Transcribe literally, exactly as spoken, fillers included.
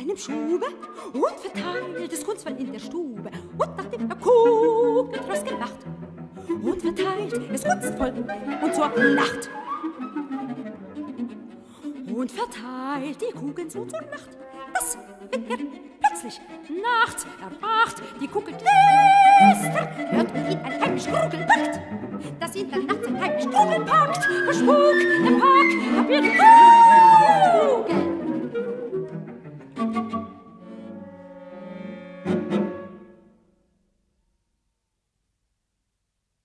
seinem Schube und verteilt es kunstvoll in der Stube. Und nachdem er guckt, wird rausgelacht und verteilt es kunstvoll und zur Nacht. Und verteilt die Kugeln so zur Nacht, dass, wenn er plötzlich nachts erwacht, die Kugel knistert, hört und ihn ein heimisch Krugel packt, dass ihn dann nachts ein heimisch Krugel packt. Der Spuk, der Pack,